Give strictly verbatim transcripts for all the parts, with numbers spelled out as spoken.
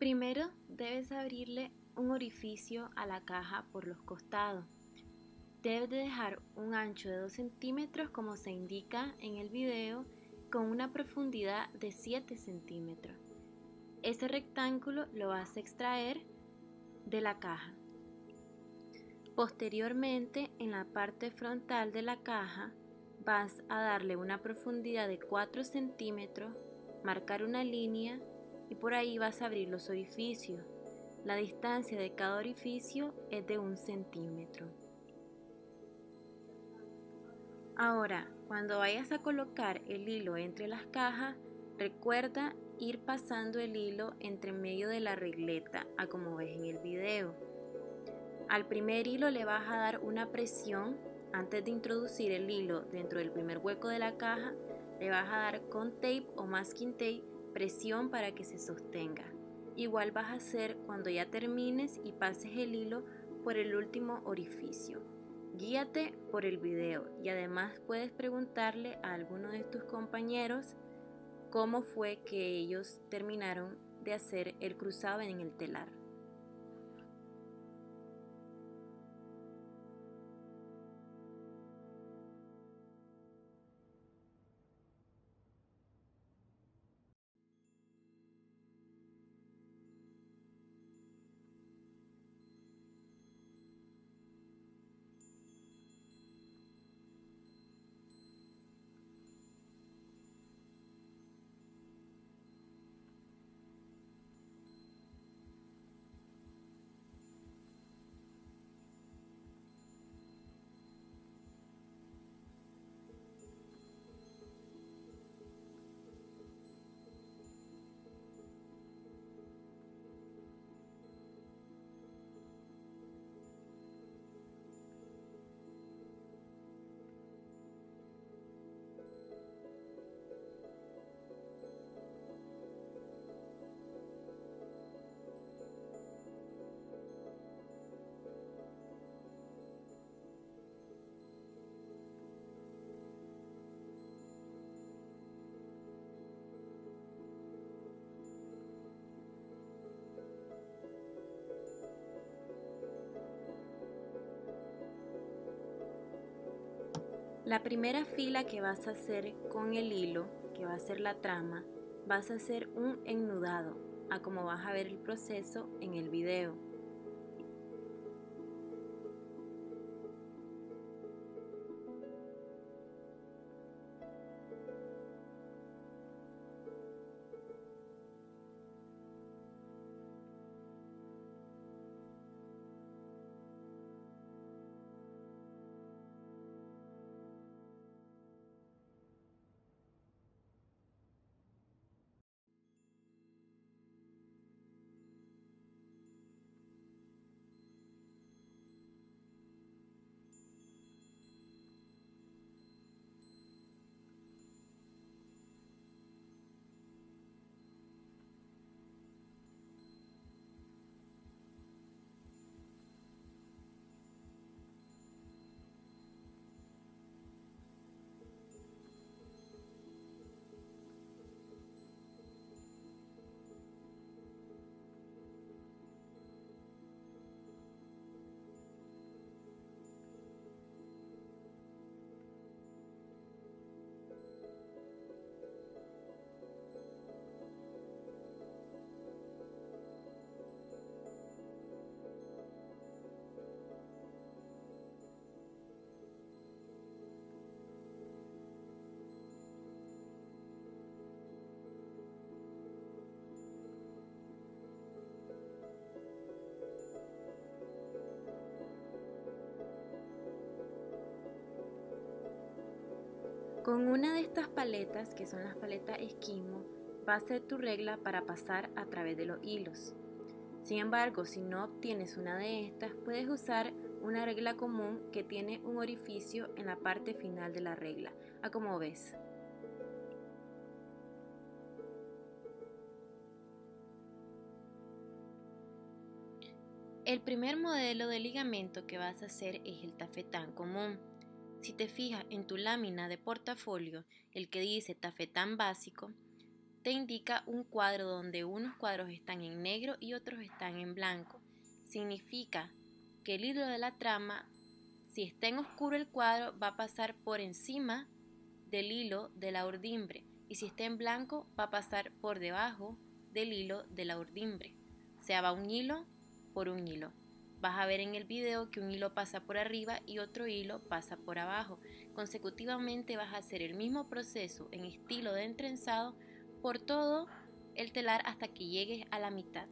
Primero debes abrirle un orificio a la caja por los costados. Debes de dejar un ancho de dos centímetros como se indica en el video, con una profundidad de siete centímetros. Ese rectángulo lo vas a extraer de la caja. Posteriormente, en la parte frontal de la caja vas a darle una profundidad de cuatro centímetros, marcar una línea y por ahí vas a abrir los orificios. La distancia de cada orificio es de un centímetro. Ahora, cuando vayas a colocar el hilo entre las cajas, recuerda ir pasando el hilo entre medio de la regleta, a como ves en el video. Al primer hilo le vas a dar una presión. Antes de introducir el hilo dentro del primer hueco de la caja, le vas a dar con tape o masking tape presión para que se sostenga. Igual vas a hacer cuando ya termines y pases el hilo por el último orificio. Guíate por el video y además puedes preguntarle a alguno de tus compañeros cómo fue que ellos terminaron de hacer el cruzado en el telar. La primera fila que vas a hacer con el hilo, que va a ser la trama, vas a hacer un ennudado, a como vas a ver el proceso en el video. Con una de estas paletas, que son las paletas Esquimo, va a ser tu regla para pasar a través de los hilos. Sin embargo, si no obtienes una de estas, puedes usar una regla común que tiene un orificio en la parte final de la regla, a como ves. El primer modelo de ligamento que vas a hacer es el tafetán común. Si te fijas en tu lámina de portafolio, el que dice tafetán básico, te indica un cuadro donde unos cuadros están en negro y otros están en blanco. Significa que el hilo de la trama, si está en oscuro el cuadro, va a pasar por encima del hilo de la urdimbre, y si está en blanco va a pasar por debajo del hilo de la urdimbre. O sea, va un hilo por un hilo. Vas a ver en el video que un hilo pasa por arriba y otro hilo pasa por abajo. Consecutivamente vas a hacer el mismo proceso en estilo de entrenzado por todo el telar hasta que llegues a la mitad.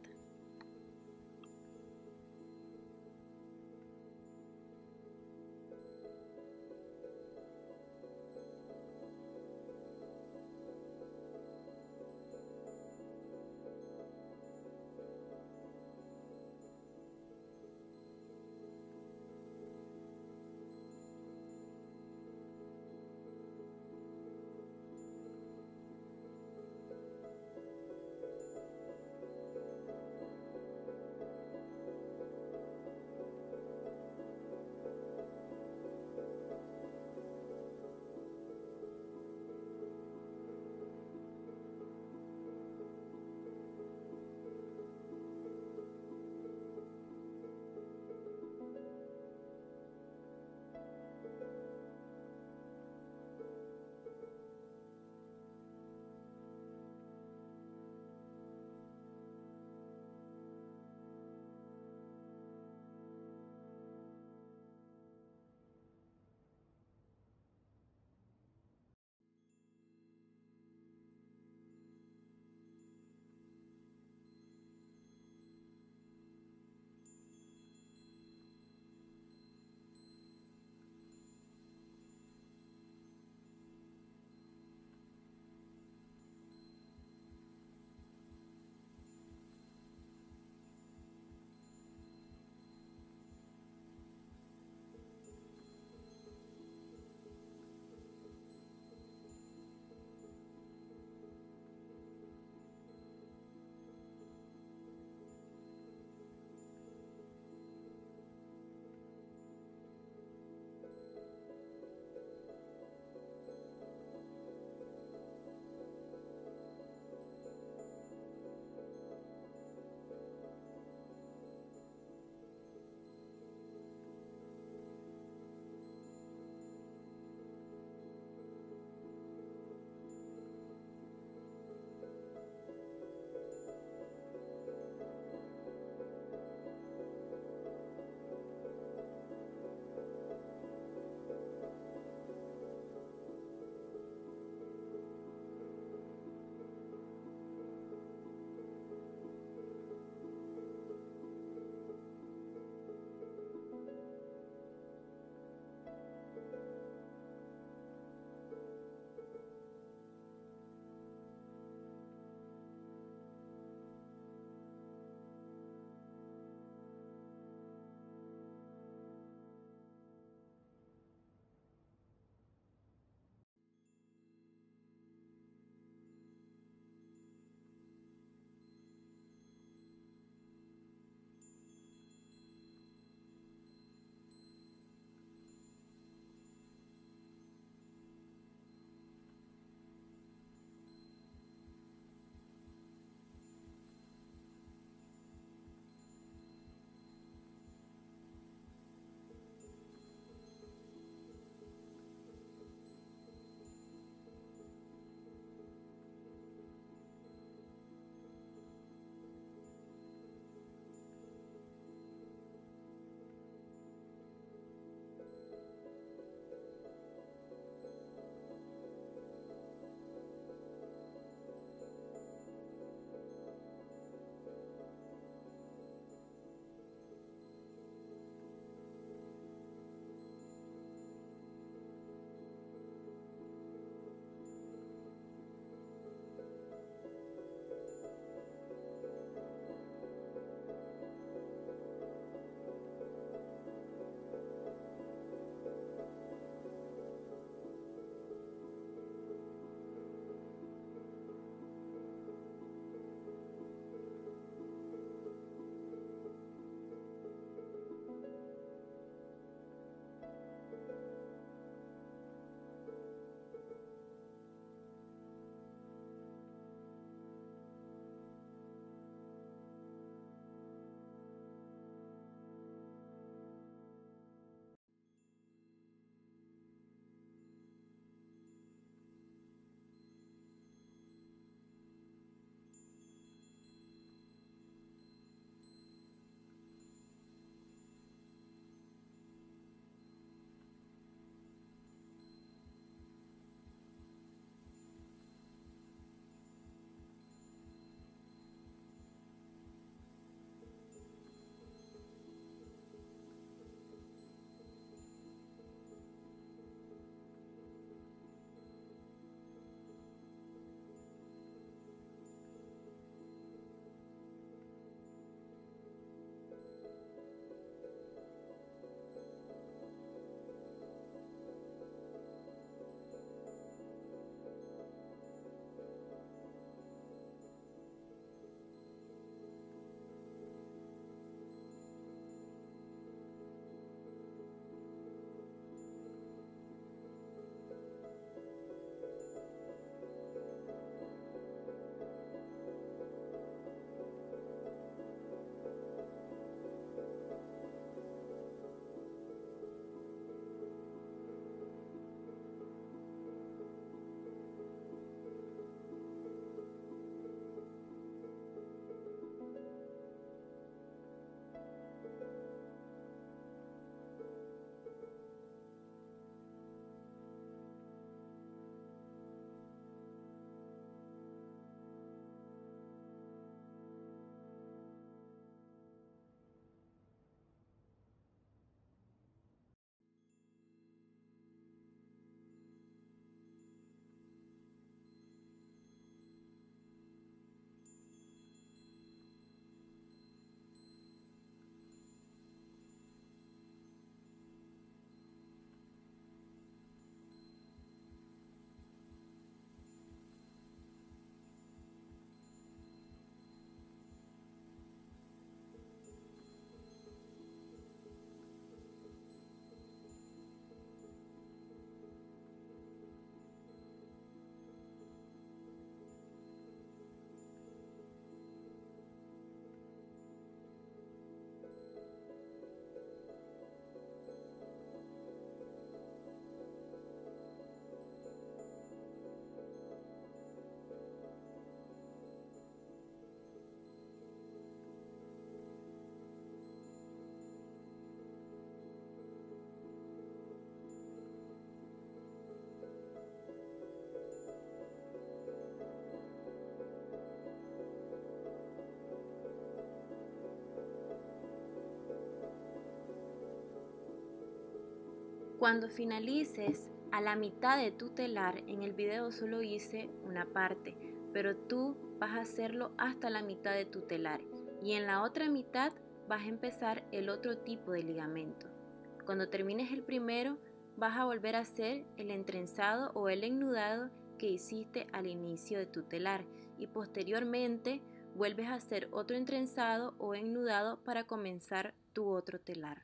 Cuando finalices a la mitad de tu telar, en el video solo hice una parte, pero tú vas a hacerlo hasta la mitad de tu telar y en la otra mitad vas a empezar el otro tipo de ligamento. Cuando termines el primero, vas a volver a hacer el entrenzado o el ennudado que hiciste al inicio de tu telar y posteriormente vuelves a hacer otro entrenzado o ennudado para comenzar tu otro telar.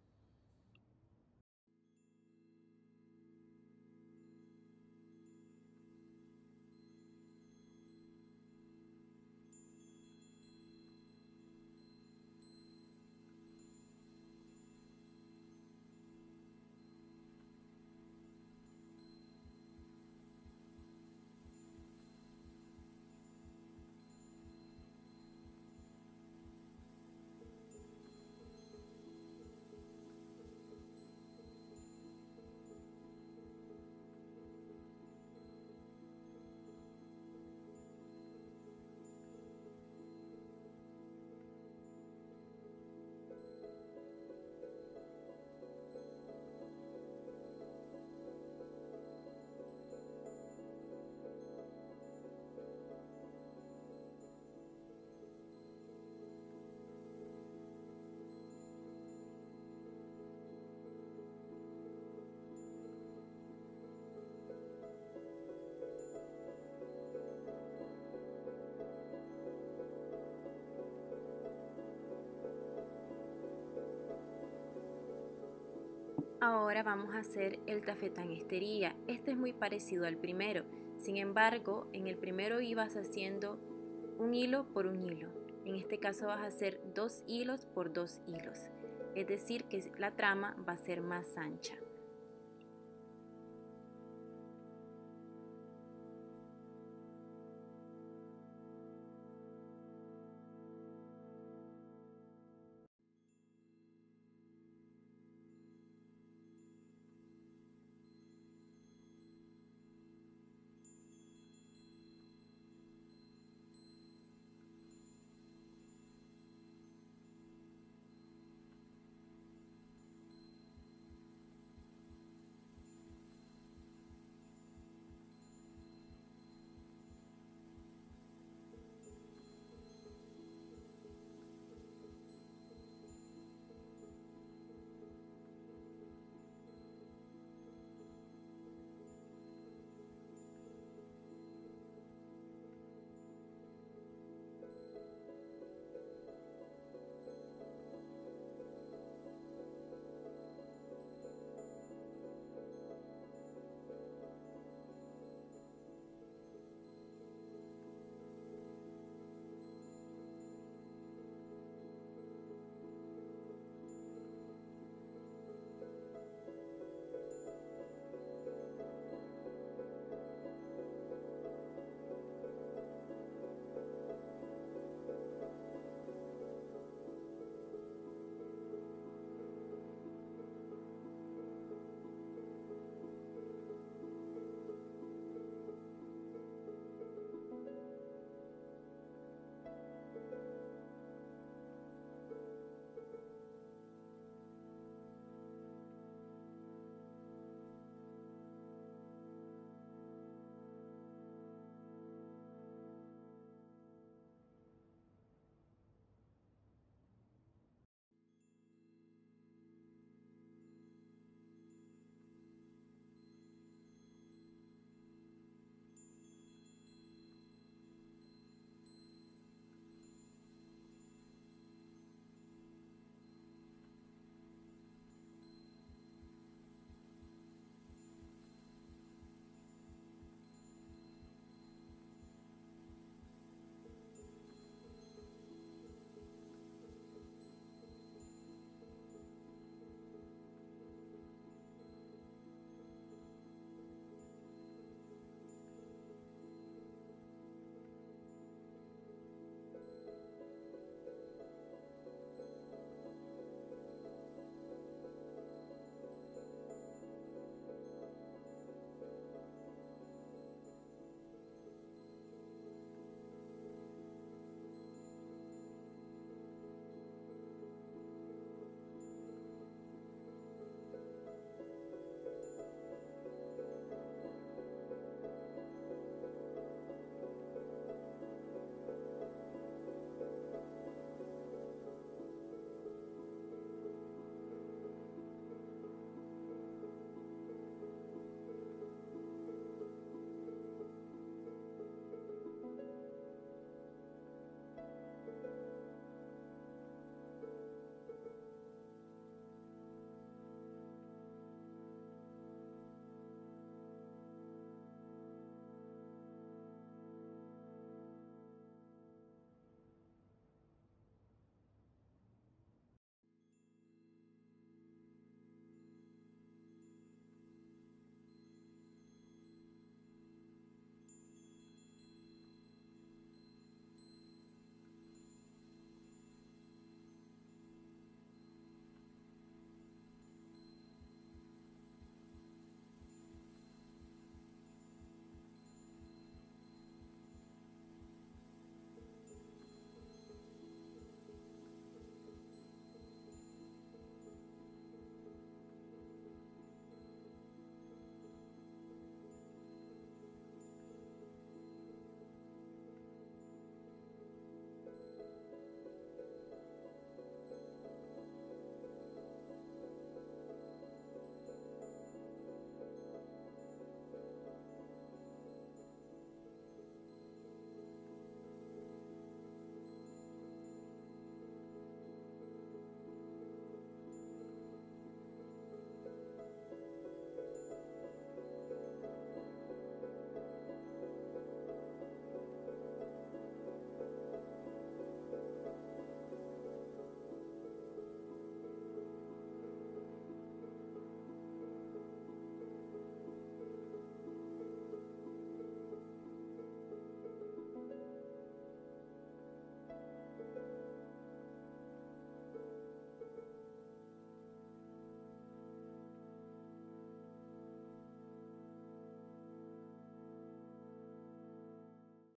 Ahora vamos a hacer el tafetán estería. Este es muy parecido al primero. Sin embargo, en el primero ibas haciendo un hilo por un hilo. En este caso vas a hacer dos hilos por dos hilos. Es decir, que la trama va a ser más ancha.